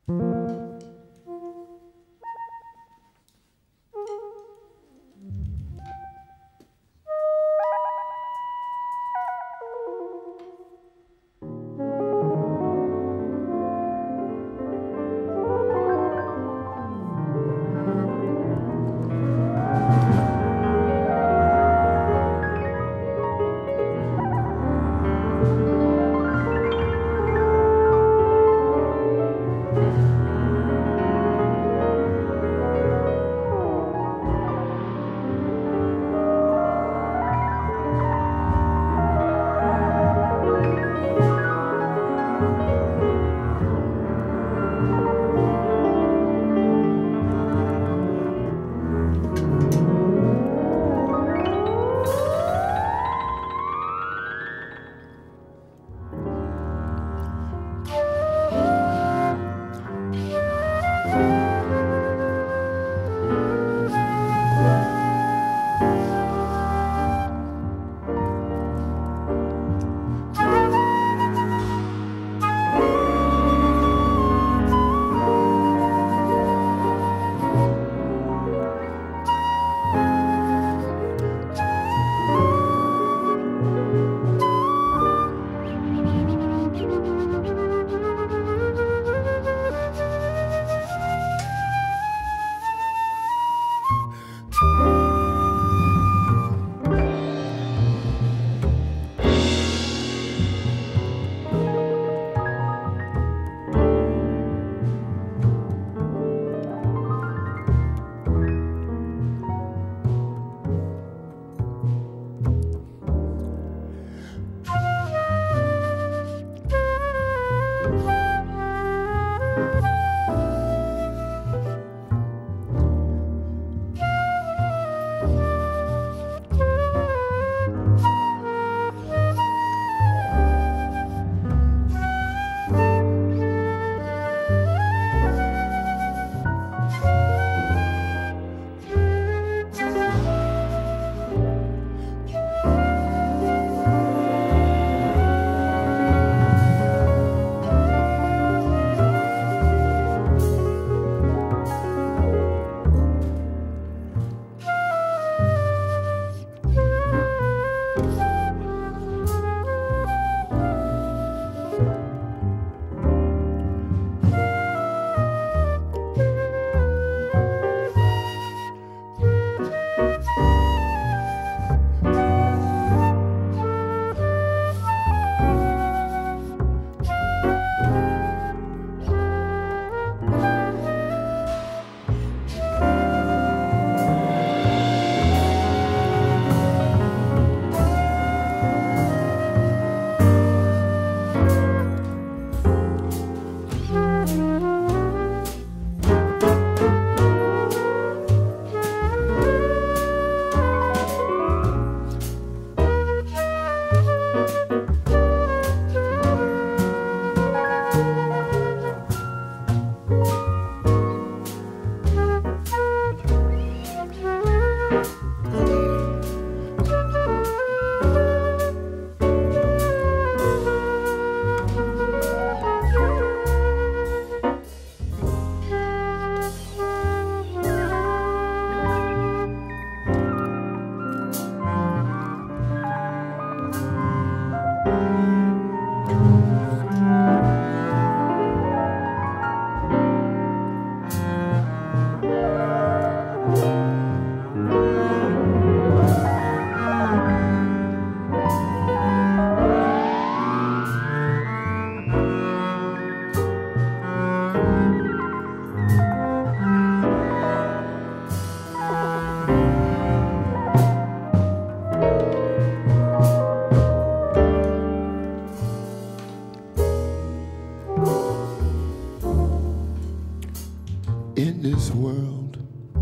In this world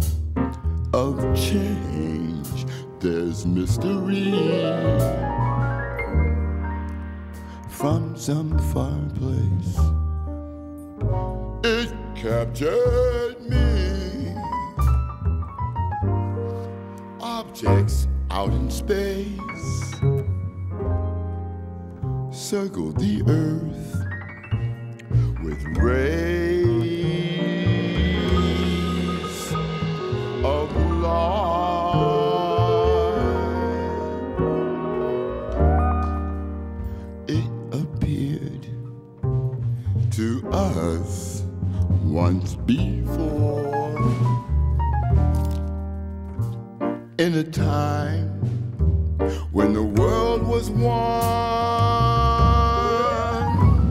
of change, there's mystery. From some far place, it captured me. Objects out in space circle the earth with rays was once before, in a time when the world was one.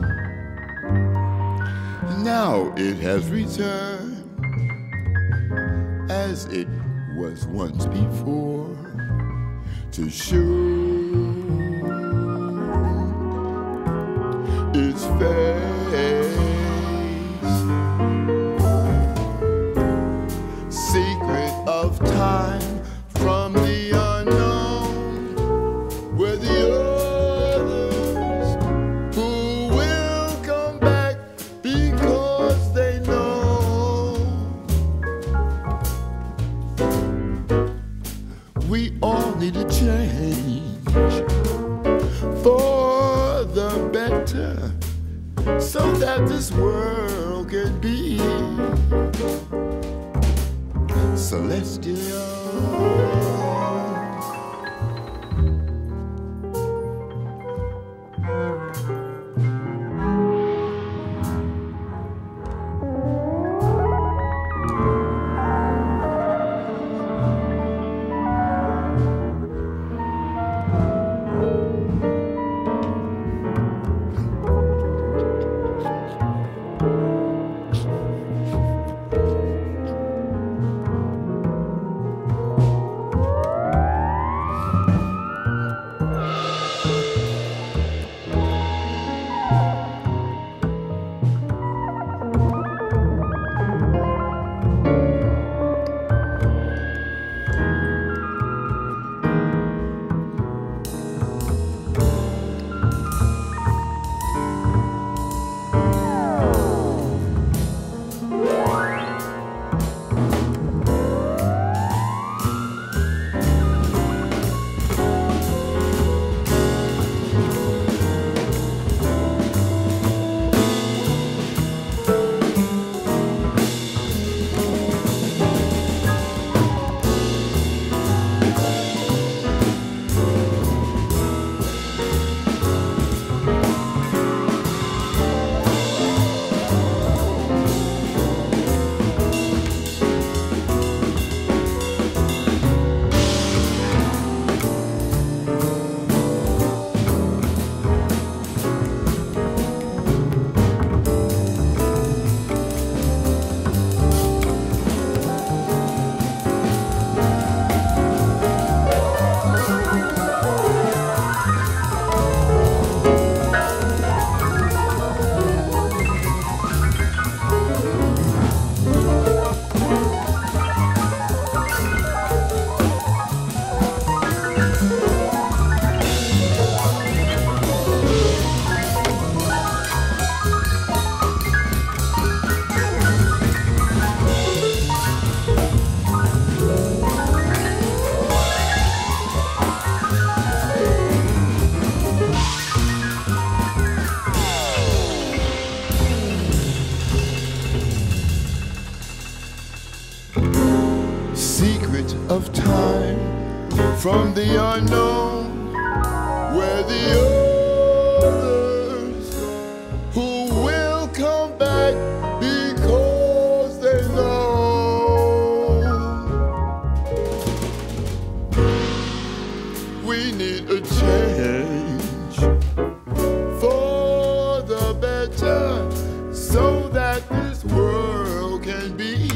Now it has returned as it was once before, to show its face. Secret of time from the unknown, where the others who will come back because they know we all need a change for the better, so that this world can be celestial. Secret of time from the unknown, where the others who will come back because they know we need a change for the better, so that this world can be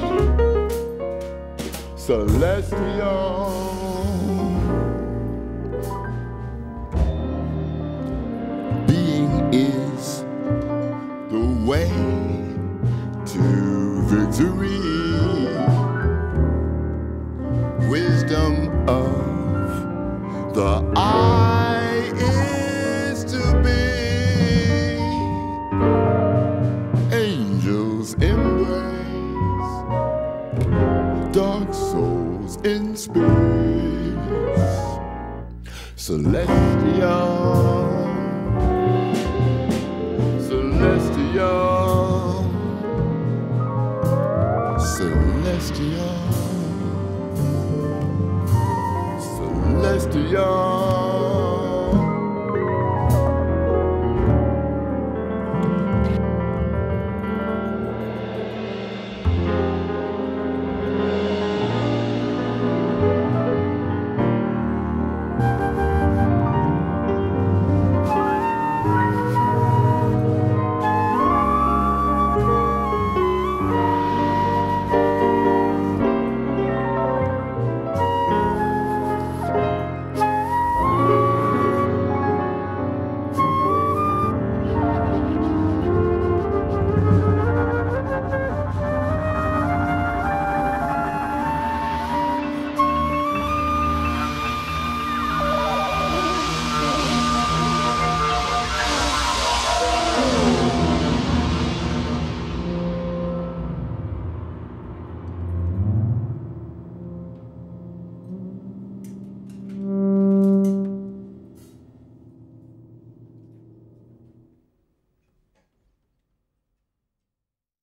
celestial. Being is the way to victory. Wisdom of the eye is to be. Angels embrace dark souls in space. Celestial, celestial, celestial, celestial.